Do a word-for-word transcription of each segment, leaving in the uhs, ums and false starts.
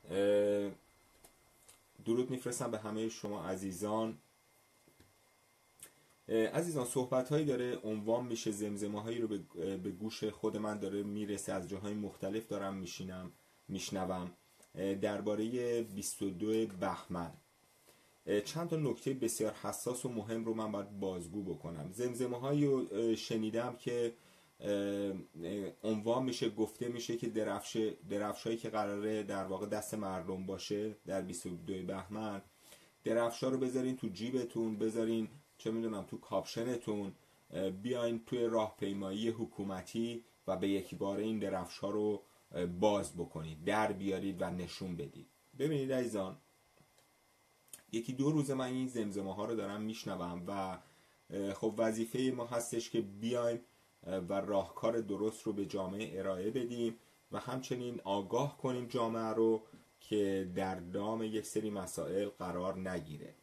درود میفرستم به همه شما عزیزان. عزیزان صحبت هایی داره عنوان میشه، زمزمه هایی رو به گوش خود من داره میرسه، از جاهای مختلف دارم میشینم میشنوم درباره بیست و دو بهمن. چند تا نکته بسیار حساس و مهم رو من باید بازگو بکنم. زمزمه هایی رو شنیدم که عنوان میشه، گفته میشه که درفش درفشایی که قراره در واقع دست مردم باشه در بیست و دو بهمن، درفشا رو بذارین تو جیبتون، بذارین چه میدونم تو کاپشنتون، بیاین توی راهپیمایی حکومتی و به یک باره این درفشا رو باز بکنید، در بیارید و نشون بدید. ببینید عزیزان، یکی دو روز من این زمزمه ها رو دارم میشنوم و خب وظیفه ما هستش که بیایم و راهکار درست رو به جامعه ارائه بدیم و همچنین آگاه کنیم جامعه رو که در دام یک سری مسائل قرار نگیره.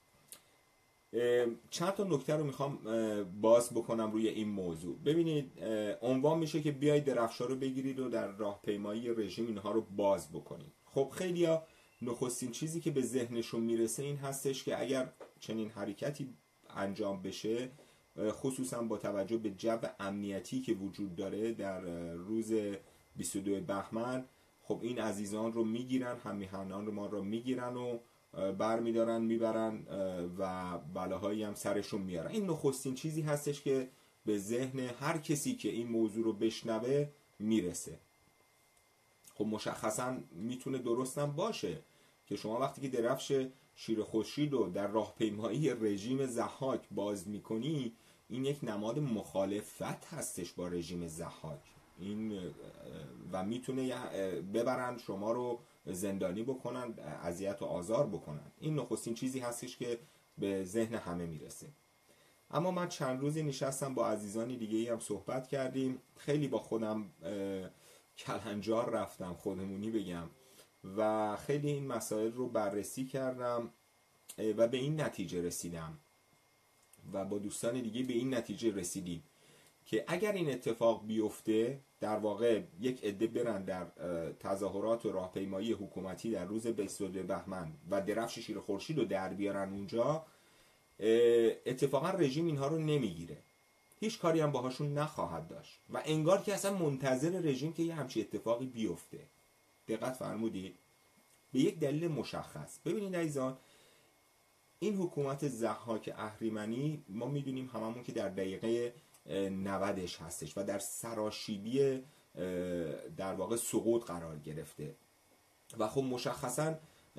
چند تا نکته رو میخوام باز بکنم روی این موضوع. ببینید، عنوان میشه که بیایید درفشا رو بگیرید و در راهپیمایی رژیم اینها رو باز بکنید. خب خیلیا نخستین چیزی که به ذهنشون میرسه این هستش که اگر چنین حرکتی انجام بشه، خصوصا با توجه به جو امنیتی که وجود داره در روز بیست و دو بهمن، خب این عزیزان رو میگیرن، همیهنان رو ما رو میگیرن و بر میدارن میبرن و بلاهایی هم سرشون میارن. این نخستین چیزی هستش که به ذهن هر کسی که این موضوع رو بشنوه میرسه. خب مشخصا میتونه درستم باشه که شما وقتی که درفش شیر خورشید رو در راهپیمایی رژیم ضحاک باز میکنی، این یک نماد مخالفت هستش با رژیم ضحاک، این و میتونه ببرن شما رو زندانی بکنن، اذیت و آزار بکنن. این نخستین چیزی هستش که به ذهن همه میرسه. اما من چند روزی نشستم با عزیزانی دیگه هم صحبت کردیم، خیلی با خودم کلنجار رفتم، خودمونی بگم، و خیلی این مسائل رو بررسی کردم و به این نتیجه رسیدم و با دوستان دیگه به این نتیجه رسیدیم که اگر این اتفاق بیفته، در واقع یک عده برن در تظاهرات و راهپیمایی حکومتی در روز بیست و دو بهمن و درفش شیر خورشید رو در بیارن اونجا، اتفاقا رژیم اینها رو نمیگیره، هیچ کاری هم باهاشون نخواهد داشت و انگار که اصلا منتظر رژیم که یه همچین اتفاقی بیفته. دقت فرمودید؟ به یک دلیل مشخص. ببینید عزیزان، این حکومت ضحاک اهریمنی ما میدونیم هممون که در دقیقه نودش هستش و در سراشیبی در واقع سقوط قرار گرفته و خب مشخصا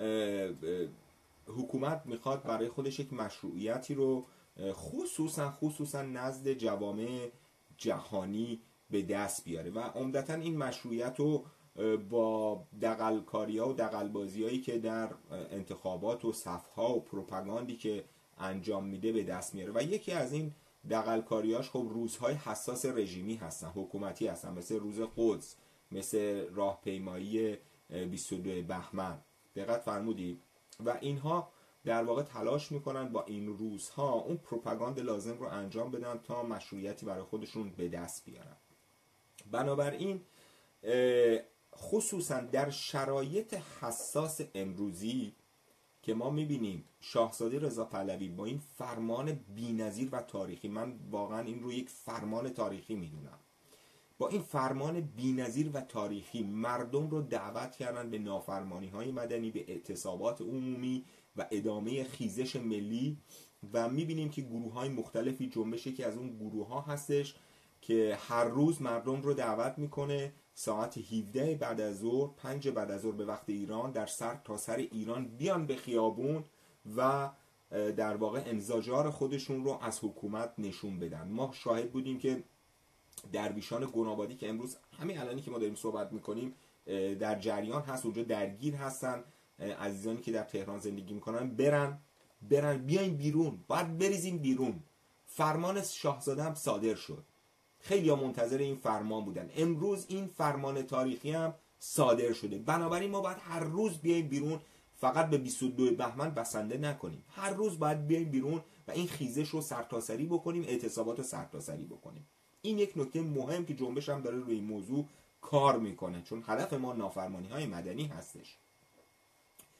حکومت میخواد برای خودش یک مشروعیتی رو خصوصا خصوصا نزد جوامع جهانی به دست بیاره و عمدتا این مشروعیت رو با دغل‌کاری‌ها و دغل‌بازی‌هایی که در انتخابات و صف‌ها و پروپاگاندی که انجام میده به دست میاره و یکی از این دغل‌کاری‌هاش خب روزهای حساس رژیمی هستن، حکومتی هستن، مثل روز قدس، مثل راهپیمایی بیست و دو بهمن. دقت فرمودید؟ و اینها در واقع تلاش میکنن با این روزها اون پروپاگاند لازم رو انجام بدن تا مشروعیتی برای خودشون به دست بیارن. بنابراین خصوصا در شرایط حساس امروزی که ما میبینیم شاهزاده رضا پهلوی با این فرمان بی‌نظیر و تاریخی، من واقعا این رو یک فرمان تاریخی میدونم، با این فرمان بی‌نظیر و تاریخی مردم رو دعوت کردن به نافرمانی‌های مدنی، به اعتصابات عمومی و ادامه خیزش ملی و میبینیم که گروه‌های مختلفی، جنبشی که از اون گروه‌ها هستش که هر روز مردم رو دعوت میکنه ساعت هفده بعد از ظهر، پنج بعد از ظهر به وقت ایران، در سر تا سر ایران بیان به خیابون و در واقع انزجار خودشون رو از حکومت نشون بدن. ما شاهد بودیم که درویشان گنابادی که امروز همین الانی که ما داریم صحبت میکنیم در جریان هست، اونجا درگیر هستن، عزیزانی که در تهران زندگی میکنن برن برن بیاین بیرون، باید بریزیم بیرون. فرمان شاهزاده هم صادر شد، خیلی ها منتظر این فرمان بودن، امروز این فرمان تاریخی هم صادر شده. بنابراین ما باید هر روز بیایم بیرون، فقط به بیست و دو بهمن بسنده نکنیم، هر روز باید بیایم بیرون و این خیزش رو سرتاسری بکنیم، اعتصابات رو سرتاسری بکنیم. این یک نکته مهم که جنبش هم داره روی این موضوع کار میکنه، چون هدف ما نافرمانی های مدنی هستش.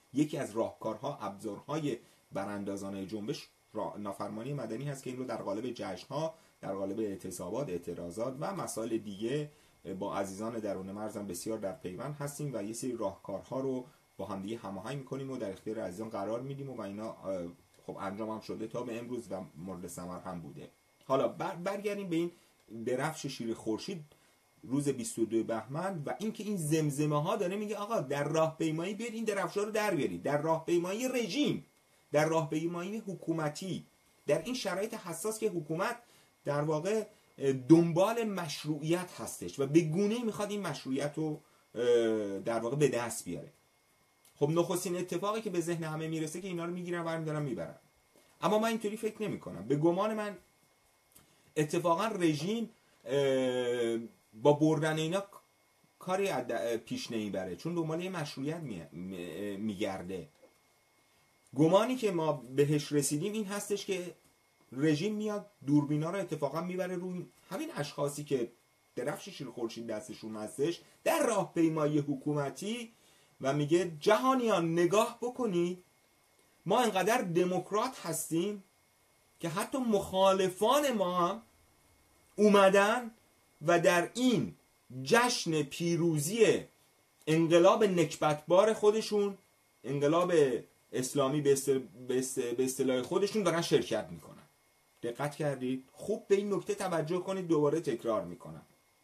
یکی از راهکارها، ابزارهای براندازانه جنبش نافرمانی مدنی هست که این رو در قالب جشن‌ها، در قالب اعتصابات، اعتراضات و مسائل دیگه با عزیزان درون مرزم بسیار در پیوند هستیم و یه سری راهکارها رو با هم دیگه هماهنگ می‌کنیم و در اختیار عزیزان قرار میدیم و اینا خب انجام هم شده تا به امروز و مورد ثمر هم بوده. حالا بر برگردیم به این درفش شیر خورشید روز بیست و دو بهمن و اینکه این زمزمه ها داره میگه آقا در راهپیمایی بیاید این درفشا رو در بیارید، در راهپیمایی رژیم، در راهپیمایی حکومتی، در این شرایط حساس که حکومت در واقع دنبال مشروعیت هستش و به گونه‌ای میخواد این مشروعیت رو در واقع به دست بیاره. خب نخستین اتفاقی که به ذهن همه میرسه که اینا رو میگیرن برمی‌دارن میبرن. اما من اینطوری فکر نمی کنم. به گمان من اتفاقا رژیم با بردن اینا کاری پیش نمیبره، چون دنبال یه مشروعیت میگرده. گمانی که ما بهش رسیدیم این هستش که رژیم میاد دوربینا رو اتفاقا میبره روی همین اشخاصی که درفش شیر خورشید دستشون هستش در راهپیمایی حکومتی و میگه جهانیان نگاه بکنید، ما انقدر دموکرات هستیم که حتی مخالفان ما هم اومدن و در این جشن پیروزی انقلاب نکبتبار خودشون، انقلاب اسلامی به اصطلاح خودشون دارن شرکت میکنن. دقت کردید؟ خوب به این نکته توجه کنید، دوباره تکرار میکنم.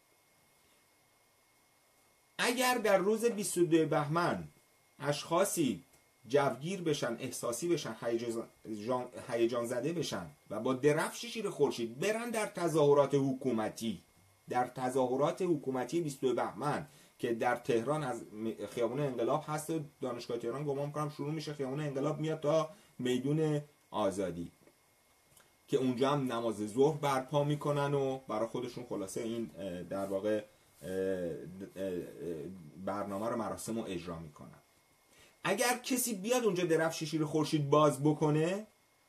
اگر در روز بیست و دو بهمن اشخاصی جوگیر بشن، احساسی بشن، هیجان زده بشن و با درفش شیر خورشید برن در تظاهرات حکومتی، در تظاهرات حکومتی بیست و دو بهمن که در تهران از خیابون انقلاب هست، دانشگاه تهران گمان می‌کنم شروع میشه، خیابون انقلاب میاد تا میدون آزادی که اونجا هم نماز ظهر برپا میکنن و برای خودشون خلاصه این در واقع برنامه رو، مراسم رو اجرا میکنن. اگر کسی بیاد اونجا درفش شیر خورشید باز بکنه،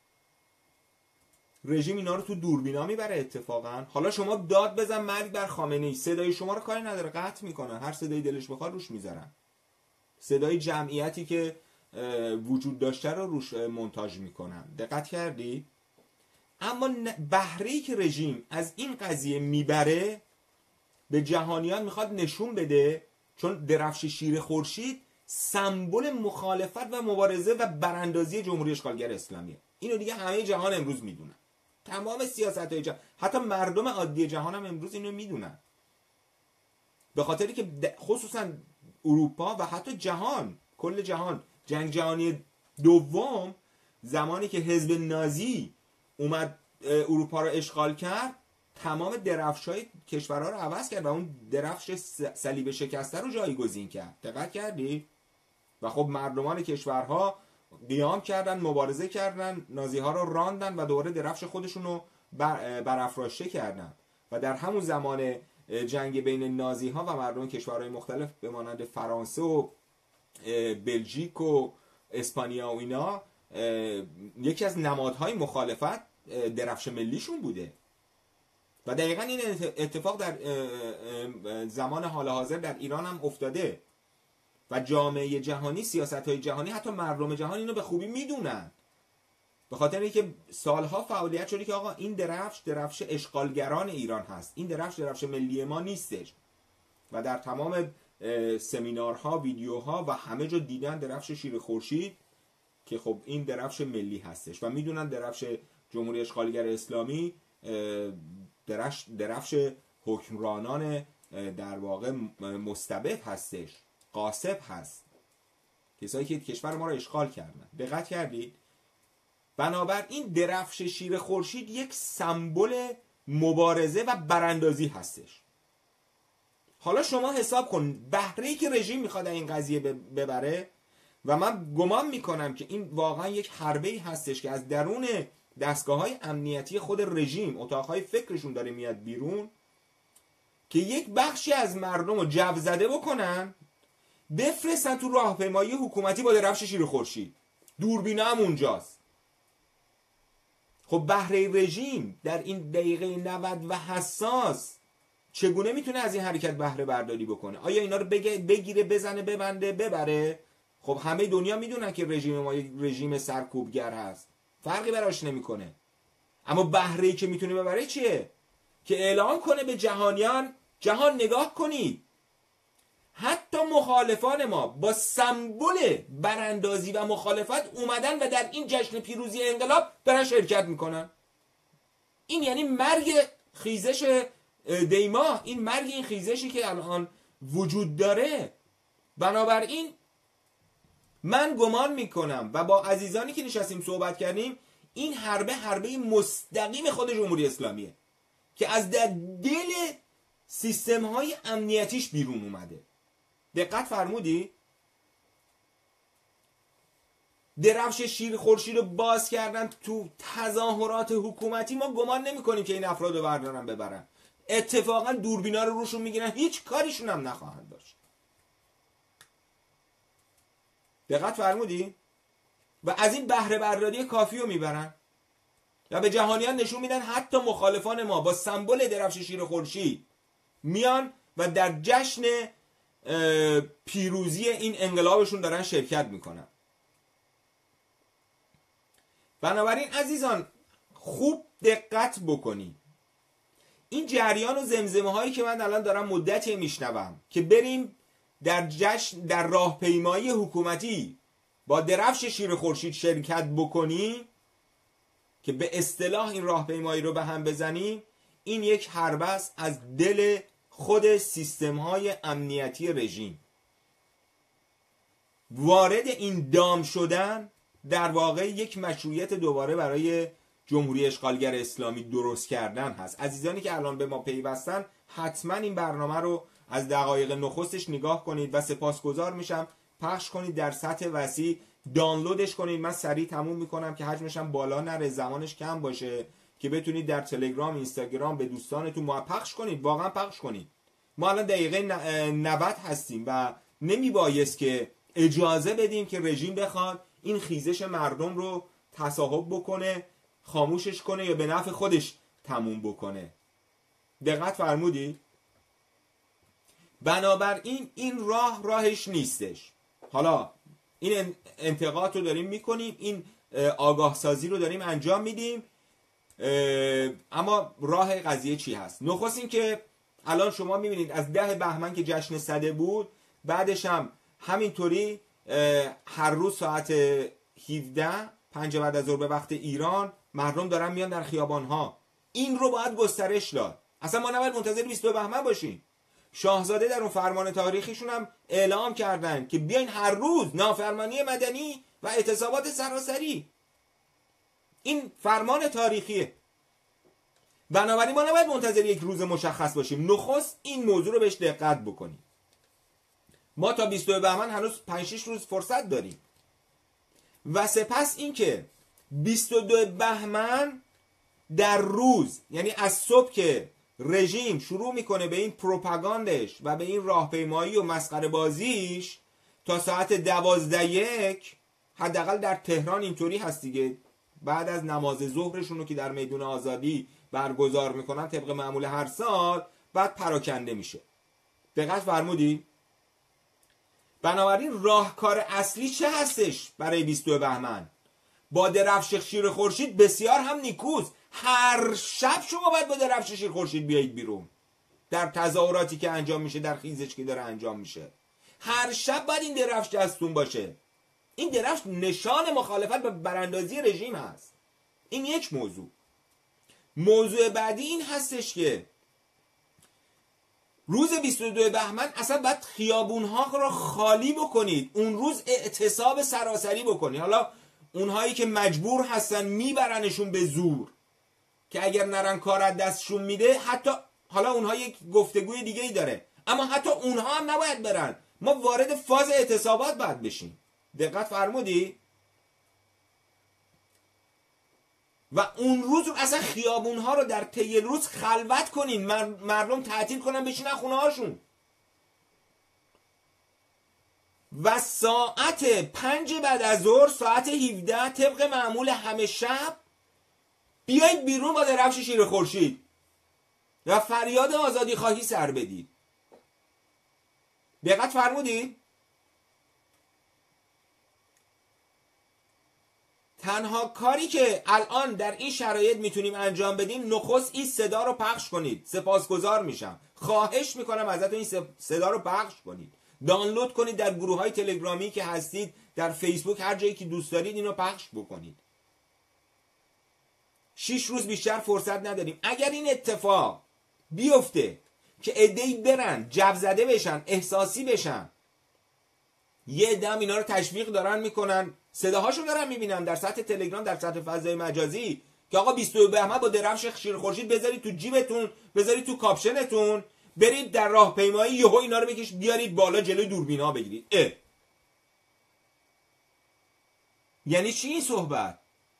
رژیم اینا رو تو دوربینا میبره اتفاقا. حالا شما داد بزن مرگ بر خامنه‌ای، صدای شما رو کاری نداره، قطع میکنن، هر صدای دلش بخواد روش میذارن، صدای جمعیتی که وجود داشته رو روش مونتاژ میکنن. دقت کردی؟ اما بهره‌ای که رژیم از این قضیه میبره به جهانیان میخواد نشون بده، چون درفش شیر خورشید سمبل مخالفت و مبارزه و براندازی جمهوری اشغالگر اسلامیه. اینو دیگه همه جهان امروز میدونن، تمام سیاست‌های جهان، حتی مردم عادی جهان هم امروز اینو میدونن، به خاطری که خصوصا اروپا و حتی جهان، کل جهان، جنگ جهانی دوم زمانی که حزب نازی اومد اروپا رو اشغال کرد، تمام درفش‌های کشورها رو عوض کرد و اون درفش صلیب شکسته رو جایگزین کرد. دقت کردی؟ و خب مردمان کشورها قیام کردن، مبارزه کردن، نازی‌ها رو راندن و دوباره درفش خودشون رو بر برافراشته کردن و در همون زمان جنگ بین نازی‌ها و مردم کشورهای مختلف به مانند فرانسه و بلژیک و اسپانیا و اینا، یکی از نمادهای مخالفت درفش ملیشون بوده و دقیقا این اتفاق در زمان حال حاضر در ایران هم افتاده و جامعه جهانی، سیاست‌های جهانی، حتی مردم جهان اینو به خوبی میدونن، به خاطر اینکه سالها فعالیت شده که آقا این درفش درفش اشغالگران ایران هست، این درفش درفش ملی ما نیستش و در تمام سمینارها، ویدیوها و همه جا دیدن درفش شیر خورشید که خب این درفش ملی هستش و میدونن درفش جمهوری اشغالگر اسلامی درفش درفش حکمرانان در واقع مستبد هستش، غاصب هست، کسایی که کشور ما رو اشغال کردن. دقت کردید؟ بنابراین درفش شیر خورشید یک سمبل مبارزه و براندازی هستش. حالا شما حساب کن بهره‌ای که رژیم میخواد این قضیه ببره و من گمان میکنم که این واقعا یک حربه‌ای هستش که از درون دستگاه‌های امنیتی خود رژیم، اتاق‌های فکرشون داره میاد بیرون که یک بخشی از مردم رو جو زده بکنن، بفرستن تو راهپیمایی حکومتی با درفش شیر خورشید. دوربینا هم اونجاست. خب بهره رژیم در این دقیقه نود و حساس چگونه میتونه از این حرکت بهره برداری بکنه؟ آیا اینا رو بگیره، بزنه، ببنده، ببره؟ خب همه دنیا میدونن که رژیم ما یک رژیم سرکوبگر هست، فرقی براش نمیکنه. اما بهره‌ای که میتونه ببره چیه؟ که اعلام کنه به جهانیان جهان نگاه کنید، حتی مخالفان ما با سمبل براندازی و مخالفت اومدن و در این جشن پیروزی انقلاب دارن شرکت میکنن. این یعنی مرگ خیزش دیما، این مرگ این خیزشی که الان وجود داره. بنابراین من گمان میکنم و با عزیزانی که نشستیم صحبت کردیم، این حربه حربه مستقیم خود جمهوری اسلامیه که از در دل سیستم های امنیتیش بیرون اومده. دقت فرمودی؟ درفش شیر خورشید رو باز کردن تو تظاهرات حکومتی. ما گمان نمی کنیم که این افراد رو بردارن ببرن، اتفاقا دوربینا رو روشون میگیرن، هیچ کاریشون هم نخواهند داشت. دقت فرمودی؟ و از این بهره برداری کافی رو میبرن و به جهانیان نشون میدن حتی مخالفان ما با سمبل درفش شیر خورشید میان و در جشن پیروزی این انقلابشون دارن شرکت میکنن. بنابراین عزیزان خوب دقت بکنید. این جریان و زمزمه هایی که من الان دارم مدتی میشنوم که بریم در جشن در راهپیمایی حکومتی با درفش شیر خورشید شرکت بکنیم، که به اصطلاح این راهپیمایی رو به هم بزنیم، این یک حربه است از دل خود سیستم های امنیتی رژیم. وارد این دام شدن در واقع یک مشروعیت دوباره برای جمهوری اشغالگر اسلامی درست کردن هست. عزیزانی که الان به ما پیوستن حتما این برنامه رو از دقایق نخستش نگاه کنید و سپاسگزار میشم پخش کنید در سطح وسیع، دانلودش کنید. من سریع تموم میکنم که حجمش هم بالا نره، زمانش کم باشه، که بتونید در تلگرام، اینستاگرام به دوستانتون ما پخش کنید. واقعا پخش کنید. ما الان دقیقه نود هستیم و نمیبایست که اجازه بدیم که رژیم بخواد این خیزش مردم رو تصاحب بکنه، خاموشش کنه یا به نفع خودش تموم بکنه. دقت فرمودی؟ بنابراین این راه راهش نیستش. حالا این انتقاد رو داریم میکنیم، این آگاه سازی رو داریم انجام میدیم، اما راه قضیه چی هست؟ نخست این که الان شما میبینید از ده بهمن که جشن سده بود، بعدش هم همینطوری هر روز ساعت هفده پنج بعد از ظهر به وقت ایران مردم دارن میان در خیابانها. این رو باید گسترش داد. اصلا ما نباید منتظر بیست و دو بهمن باشیم. شاهزاده در اون فرمان تاریخیشون هم اعلام کردن که بیاین هر روز نافرمانی مدنی و اعتصابات سراسری. این فرمان تاریخیه. بنابراین ما نباید منتظر یک روز مشخص باشیم. نخست این موضوع رو بهش دقت بکنیم. ما تا بیست و دو بهمن هنوز پنج شش روز فرصت داریم. و سپس این که بیست و دو بهمن در روز، یعنی از صبح که رژیم شروع میکنه به این پروپاگاندش و به این راهپیمایی و مسخره بازیش تا ساعت دوازده یک، حداقل در تهران اینطوری هست دیگه، بعد از نماز ظهرشون رو که در میدون آزادی برگزار میکنن طبق معمول هر سال، بعد پراکنده میشه. دقت فرمودی؟ بنابراین راهکار اصلی چه هستش برای بیست و دو بهمن؟ با درفش شیر خورشید بسیار هم نیکوست. هر شب شما باید با درفش شیر خورشید بیایید بیرون در تظاهراتی که انجام میشه، در خیزش که داره انجام میشه. هر شب باید این درفش دستون باشه. این درفش نشان مخالفت به براندازی رژیم هست. این یک موضوع. موضوع بعدی این هستش که روز بیست و دو بهمن اصلا باید خیابونها رو خالی بکنید. اون روز اعتصاب سراسری بکنید. حالا اونهایی که مجبور هستن میبرنشون به زور، که اگر نرن کار از دستشون میده، حتی حالا اونها یک گفتگوی دیگه ای داره، اما حتی اونها هم نباید برن. ما وارد فاز اعتصابات باید بشیم. دقت فرمودی؟ و اون روز اصلا خیابونها رو در طی روز خلوت کنین، مردم تعطیل کنن بشینن خونه هاشون. و ساعت پنج بعد از ظهر، ساعت هفده طبق معمول همه شب بیایید بیرون با درفش شیر خورشید و فریاد آزادی خواهی سر بدید. دقت فرمودید؟ تنها کاری که الان در این شرایط میتونیم انجام بدیم نخست این صدا رو پخش کنید. سپاسگزار میشم، خواهش میکنم ازتون این صدا رو پخش کنید، دانلود کنید در گروه های تلگرامی که هستید، در فیسبوک، هر جایی که دوست دارید اینو پخش بکنید. شش روز بیشتر فرصت نداریم. اگر این اتفاق بیفته که عده‌ای برن جو زده بشن، احساسی بشن، یه عده هم اینا رو تشویق دارن میکنن، صداهاشو دارن میبینن در سطح تلگرام، در سطح فضای مجازی، که آقا بیست و دو بهمن با درفش شیر خورشید بذارید تو جیبتون، بذارید تو کاپشنتون، برید در راهپیمایی یهو اینا رو بکش بیارید بالا جلوی دوربینا بگیرید. اه. یعنی چی این صحبت؟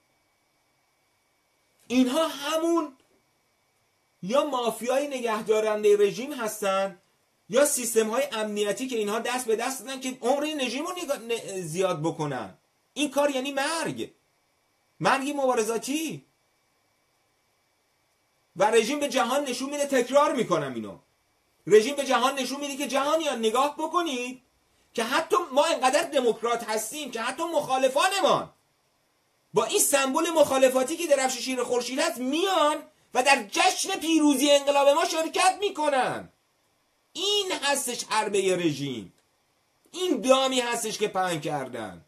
اینها همون یا مافیای نگهدارنده رژیم هستن یا سیستم های امنیتی که اینها دست به دست دادن که عمر این رژیم رو زیاد بکنن. این کار یعنی مرگ، مرگی مبارزاتی. و رژیم به جهان نشون میده، تکرار میکنم اینو، رژیم به جهان نشون میده که جهانیان نگاه بکنید که حتی ما انقدر دموکرات هستیم که حتی مخالفانمان با این سمبل مخالفاتی که درفش شیر خورشید هست میان و در جشن پیروزی انقلاب ما شرکت میکنن. این هستش حربه رژیم، این دامی هستش که پهن کردن.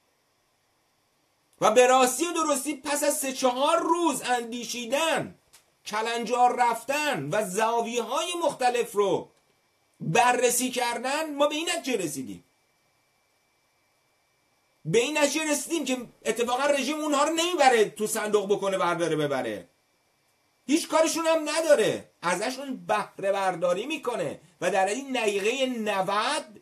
و به راستی و درستی پس از سه چهار روز اندیشیدن، کلنجار رفتن و زاویه های مختلف رو بررسی کردن، ما به این نتیجه رسیدیم. به این نتیجه رسیدیم که اتفاقا رژیم اونها رو نمیبره تو صندوق بکنه برداره ببره، هیچ کارشون هم نداره، ازشون بهره برداری میکنه. و در این دقیقه نود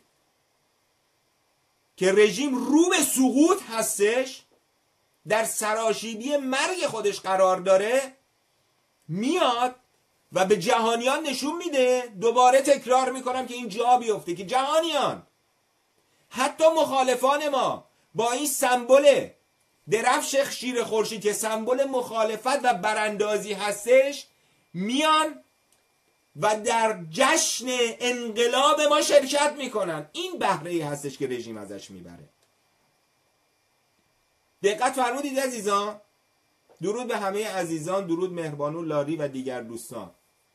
که رژیم رو به سقوط هستش، در سراشیبی مرگ خودش قرار داره، میاد و به جهانیان نشون میده، دوباره تکرار میکنم که این جا بیفته، که جهانیان، حتی مخالفان ما با این سمبل درفش شیر خورشید که سمبل مخالفت و براندازی هستش، میان و در جشن انقلاب ما شرکت میکنن. این بهره‌ای هستش که رژیم ازش میبره. دقت فرمودید عزیزان؟ درود به همه عزیزان، درود مهربانو لاری و دیگر دوستان.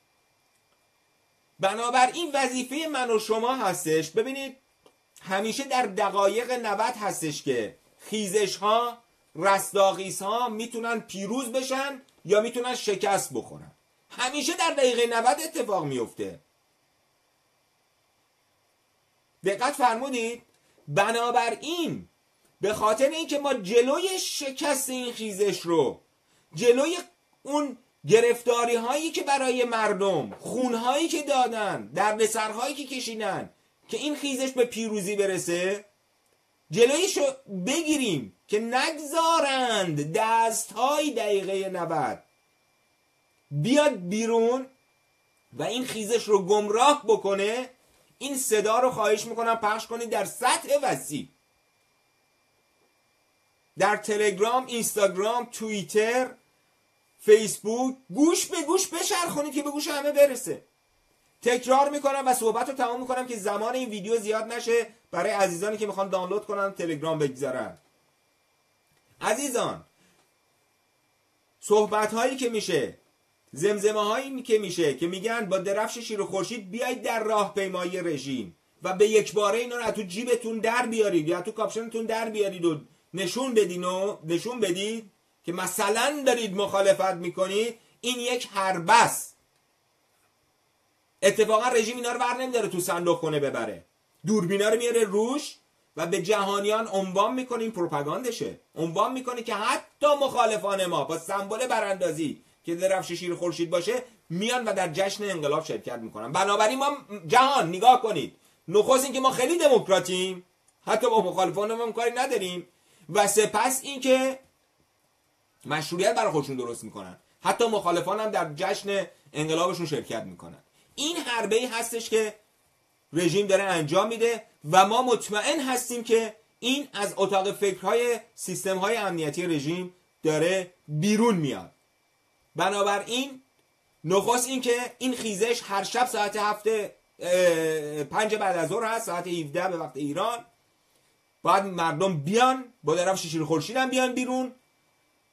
بنابراین وظیفه من و شما هستش، ببینید همیشه در دقایق نود هستش که خیزش ها، رستاخیز ها میتونن پیروز بشن یا میتونن شکست بخورن. همیشه در دقیقه نود اتفاق میفته. دقت فرمودید؟ بنابراین به خاطر اینکه ما جلوی شکست این خیزش رو، جلوی اون گرفتاری هایی که برای مردم، خون هایی که دادن، دردسرهایی که کشیدن که این خیزش به پیروزی برسه، جلویشو بگیریم که نگذارند دست های دقیقه نود بیاد بیرون و این خیزش رو گمراه بکنه. این صدا رو خواهش میکنم پخش کنید در سطح وسیع، در تلگرام، اینستاگرام، توییتر، فیسبوک، گوش به گوش بچرخونید که به گوش همه برسه. تکرار میکنم و صحبت رو تمام میکنم که زمان این ویدیو زیاد نشه برای عزیزانی که میخوان دانلود کنن تلگرام بگذارن. عزیزان، صحبت هایی که میشه، زمزمه هایی که میشه که میگن با درفش شیر و خورشید بیایید در راهپیمایی رژیم و به یک باره اینا رو از تو جیبتون در بیارید یا تو کاپشنتون در بیارید و نشون بدین و نشون بدید که مثلا دارید مخالفت میکنید، این یک حربه است. اتفاقا رژیم اینا رو بر نمیداره تو صندوق کنه ببره، دوربینا رو میاره روش و به جهانیان عنوان میکنه، این پروپاگاندشه، عنوان میکنه که حتی مخالفان ما با سمبل براندازی که درفش شیر خورشید باشه میان و در جشن انقلاب شرکت میکنن. بنابراین ما جهان نگاه کنید، نخست این که ما خیلی دموکراتیم، حتی با مخالفان ما کاری نداریم، و سپس این که مشروعیت برای خودشون درست میکنن، حتی مخالفان هم در جشن انقلابشون شرکت میکنن. این حربه‌ای هستش که رژیم داره انجام میده و ما مطمئن هستیم که این از اتاق فکرهای سیستم‌های امنیتی رژیم داره بیرون میاد. بنابراین نخست این که این خیزش هر شب ساعت هفته پنج بعد از ظهر هست، ساعت هفده به وقت ایران، باید مردم بیان با درفش شیر خورشید هم بیان بیرون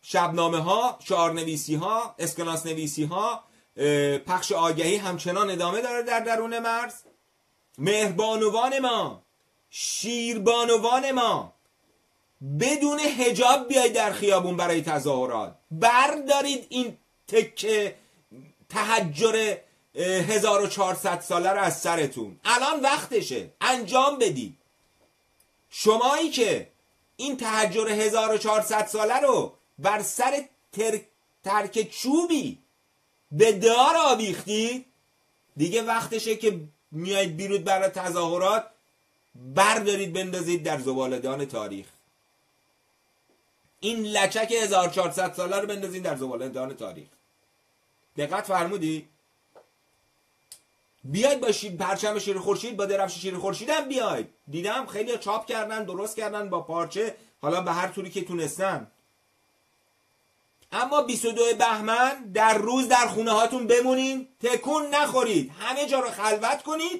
شبنامه ها، شعارنویسی ها، اسکناس نویسی ها، پخش آگهی همچنان ادامه داره در درون مرز. مهربانوان ما، شیربانوان ما بدون حجاب بیاید در خیابون برای تظاهرات. بردارید این تکه تحجر هزار و چهارصد ساله رو از سرتون. الان وقتشه انجام بدید. شمایی که این تحجر هزار و چهارصد ساله رو بر سر تر... ترک چوبی به دار آویختید، دیگه وقتشه که میایید بیرون برای تظاهرات، بردارید بندازید در زباله‌دان تاریخ. این لچک هزار و چهارصد ساله رو بندازید در زباله‌دان تاریخ. دقت فرمودی؟ بیاید با شیر پرچم شیر خورشید، با درفش شیر خورشید هم بیاید. دیدم خیلی چاپ کردن، درست کردن با پارچه، حالا به هر طوری که تونستن. اما بیست و دو بهمن در روز در خونه هاتون بمونین، تکون نخورید، همه جا رو خلوت کنید.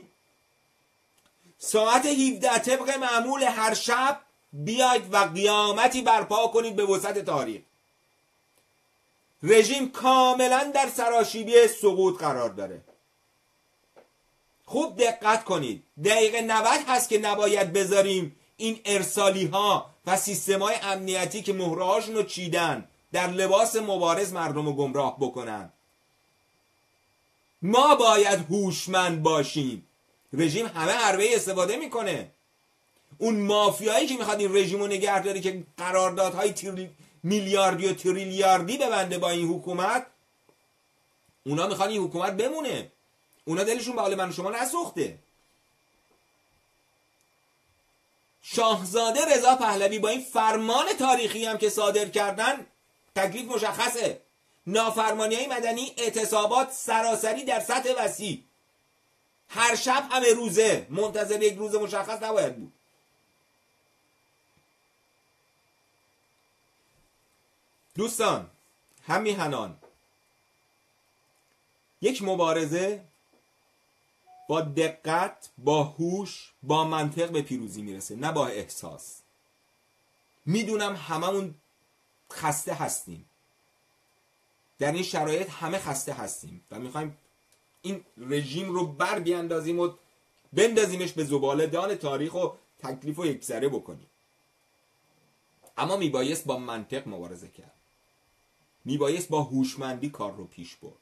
ساعت هفده طبق معمول هر شب بیاید و قیامتی برپا کنید به وسط تاریخ. رژیم کاملا در سراشیبی سقوط قرار داره. خوب دقت کنید، دقیقه نود هست که نباید بذاریم این ارسالی ها و سیستم های امنیتی که مهره هاشون رو چیدن در لباس مبارز مردم رو گمراه بکنن. ما باید هوشمند باشیم. رژیم همه حربه استفاده میکنه. اون مافیایی که میخواد این رژیم رو نگه داره که قراردادهای تریل... میلیاردی و تریلیاردی ببنده با این حکومت، اونا میخوان این حکومت بمونه. اونا دلشون به حال من و شما نسوخته. شاهزاده رضا پهلوی با این فرمان تاریخی هم که صادر کردن، تکلیف مشخصه. نافرمانی‌های مدنی، اعتصابات سراسری در سطح وسیع، هر شب همه روزه، منتظر یک روز مشخص نباید بود. دوستان، هم میهنان، یک مبارزه با دقت، با هوش، با منطق به پیروزی میرسه، نه با احساس. میدونم هممون خسته هستیم، در این شرایط همه خسته هستیم و میخوایم این رژیم رو بر بیاندازیم و بندازیمش به زباله دان تاریخ و تکلیف رو یکسره بکنیم. اما میبایست با منطق مبارزه کرد، میبایست با هوشمندی کار رو پیش برد.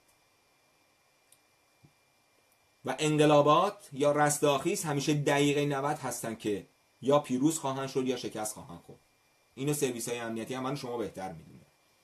و انقلابات یا رستاخیز همیشه دقیقه نود هستن که یا پیروز خواهند شد یا شکست خواهند خورد. اینو سرویس های امنیتی هم من شما بهتر میدونید.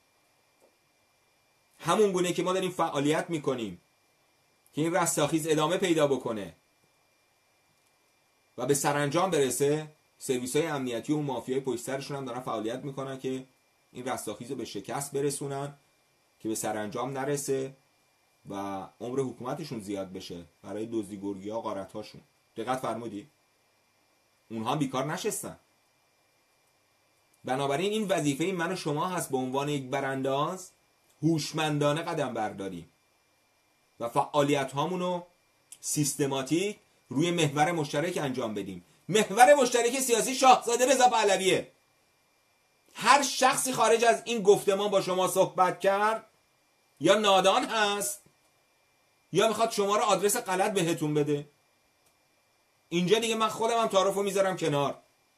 همون گونه که ما داریم فعالیت میکنیم که این رستاخیز ادامه پیدا بکنه و به سرانجام برسه، سرویس های امنیتی و مافیای پشت سرشون هم دارن فعالیت میکنن که این رستاخیز رو به شکست برسونن که به سرانجام نرسه و عمر حکومتشون زیاد بشه برای دزدی گرگی ها غارت هاشون. دقت فرمودی؟ اونها بیکار نشستن. بنابراین این وظیفه من و شما هست به عنوان یک برانداز هوشمندانه قدم برداریم و فعالیت هامونو سیستماتیک روی محور مشترک انجام بدیم. محور مشترک سیاسی شاهزاده رضا پهلویه. هر شخصی خارج از این گفتمان با شما صحبت کرد یا نادان هست یا میخواد شما رو آدرس غلط بهتون بده. اینجا دیگه من خودم هم تعارفو میذارم کنار.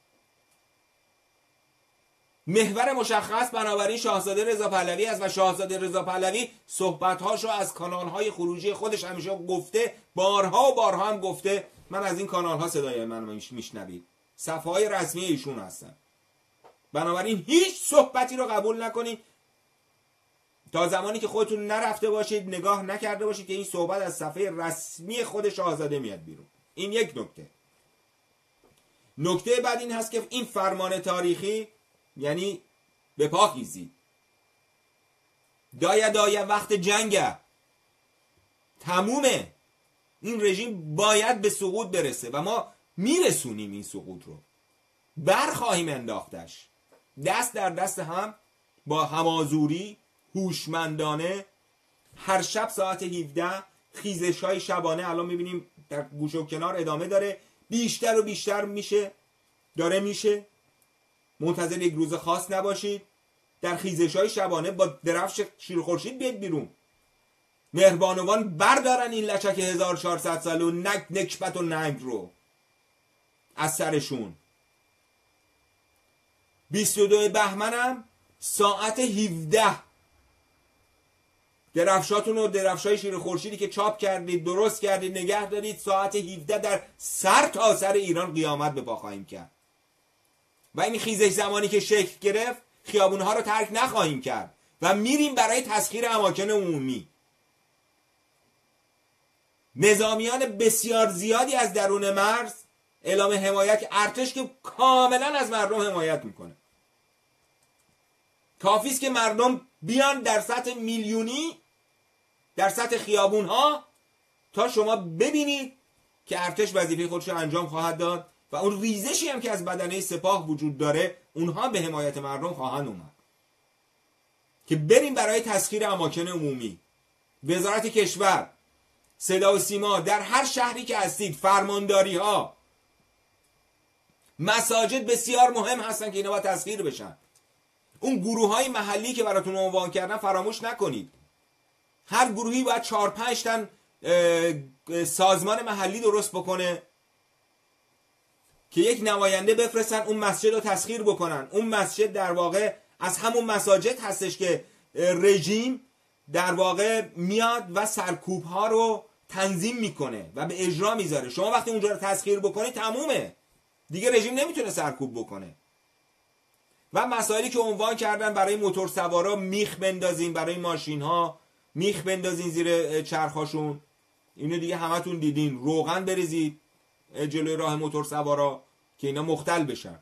محور مشخص بنابراین شاهزاده رضا پهلوی است و شاهزاده رضا پهلوی صحبت‌هاشو از کانال‌های خروجی خودش همیشه گفته، بارها و بارها هم گفته. من از این کانال‌ها صدای من میشنوید، صفحه‌های رسمی ایشون هستن. بنابراین هیچ صحبتی رو قبول نکنید تا زمانی که خودتون نرفته باشید، نگاه نکرده باشید که این صحبت از صفحه رسمی خود شاهزاده میاد بیرون. این یک نکته. نکته بعد این هست که این فرمان تاریخی یعنی به پا خیزید. دایه دایه وقت جنگه، تمومه. این رژیم باید به سقوط برسه و ما میرسونیم این سقوط رو، برخواهیم انداختش. دست در دست هم با همازوری هوشمندانه هر شب ساعت هفده خیزش های شبانه الان میبینیم در گوشه و کنار ادامه داره، بیشتر و بیشتر میشه، داره میشه. منتظر یک روز خاص نباشید. در خیزش‌های شبانه با درفش شیر خورشید بیاد بیرون. مهربانوان بردارن این لچک هزار و چهارصد ساله و نک نکبت و ننگ رو از سرشون. بیست و دو بهمنم ساعت هفده درفشاتون و درفشای شیر خورشیدی که چاپ کردید درست کردید نگه دارید، ساعت هفده در سر تا سر ایران قیامت به پا خواهیم کرد و این خیزش زمانی که شکل گرفت خیابونها رو ترک نخواهیم کرد و میریم برای تسخیر اماکن عمومی. نظامیان بسیار زیادی از درون مرز اعلام حمایت، ارتش که کاملا از مردم حمایت میکنه. کافی است که مردم بیان در سطح میلیونی در سطح خیابون ها تا شما ببینید که ارتش وظیفه خودش رو انجام خواهد داد و اون ریزشی هم که از بدنه سپاه وجود داره اونها به حمایت مردم خواهند اومد که بریم برای تسخیر اماکن عمومی. وزارت کشور، صدا و سیما در هر شهری که هستید، فرمانداری ها، مساجد بسیار مهم هستن که اینا باید تسخیر بشن. اون گروه های محلی که براتون عنوان کردن فراموش نکنید. هر گروهی باید چهار پنج تن سازمان محلی درست بکنه که یک نماینده بفرستن اون مسجد رو تسخیر بکنن. اون مسجد در واقع از همون مساجد هستش که رژیم در واقع میاد و سرکوب ها رو تنظیم میکنه و به اجرا میذاره. شما وقتی اونجا رو تسخیر بکنید تمومه دیگه، رژیم نمیتونه سرکوب بکنه. و مسائلی که عنوان کردن برای موتور سوارا میخ بندازین، برای ماشین ها میخ بندازین زیر چرخاشون، اینو دیگه همتون دیدین. روغن بریزید جلوی راه موتور سوارا که اینا مختل بشن.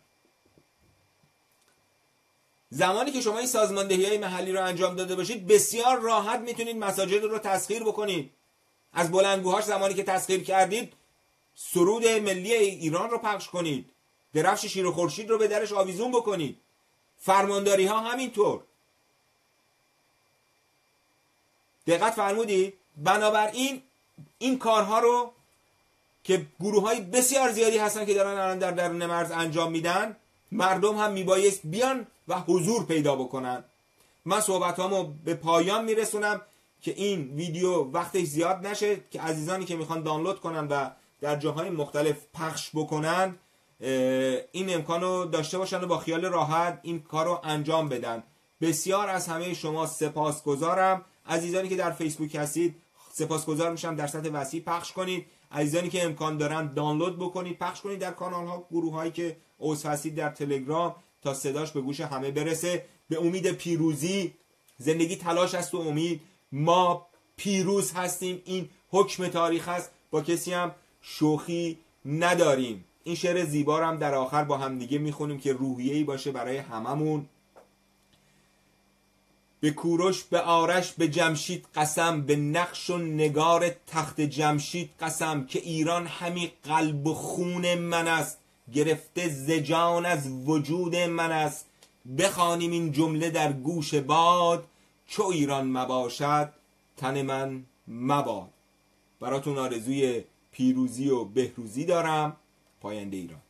زمانی که شما این سازماندهی های محلی رو انجام داده باشید بسیار راحت میتونید مساجد رو تسخیر بکنید. از بلندگوهاش زمانی که تسخیر کردید سرود ملی ایران رو پخش کنید، درفش شیر و خورشید رو به درش آویزون بکنید. فرمانداری ها همینطور. دقت فرمودید؟ بنابراین این کارها رو که گروه های بسیار زیادی هستن که دارن الان در درون مرز انجام میدن، مردم هم میبایست بیان و حضور پیدا بکنن. من صحبت هامو به پایان میرسونم که این ویدیو وقتش زیاد نشه که عزیزانی که میخوان دانلود کنن و در جاهای مختلف پخش بکنن این امکان رو داشته باشن و با خیال راحت این کار رو انجام بدن. بسیار از همه شما سپاسگزارم. عزیزانی که در فیسبوک هستید سپاسگزار میشم در سطح وسیع پخش کنید. عزیزانی که امکان دارن دانلود بکنید، پخش کنید در کانال ها، گروه هایی که عضو هستید در تلگرام تا صداش به گوش همه برسه. به امید پیروزی. زندگی تلاش است و امید. ما پیروز هستیم. این حکم تاریخ است. با کسی هم شوخی نداریم. این شعر زیبا رو هم در آخر با هم دیگه میخونیم که روحیه‌ای باشه برای هممون. به کوروش، به آرش، به جمشید قسم، به نقش و نگار تخت جمشید قسم، که ایران همی قلب و خون من است، گرفته ز جان از وجود من است. بخوانیم این جمله در گوش باد، چو ایران مباشد تن من مباد. براتون آرزوی پیروزی و بهروزی دارم. پاینده ایران.